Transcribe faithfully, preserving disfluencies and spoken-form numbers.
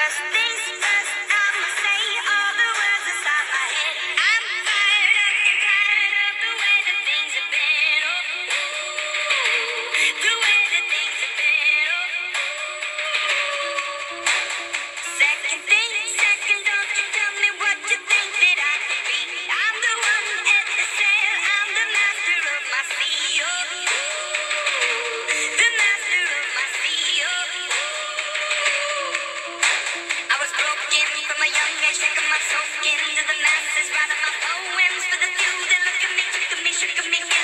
First things first, I'ma say all the words inside my head. I'm fired up and tired of the way that things have been. Oh, the way that things have been. Oh, second thing, second, don't you tell me what you think that I could be. I'm the one at the sail, I'm the master of my sea. Oh, the master of my sea. Oh, I was broken from a young age, taking my soul into the masses, writing my poems for the few that look at me, took at me, shook at me.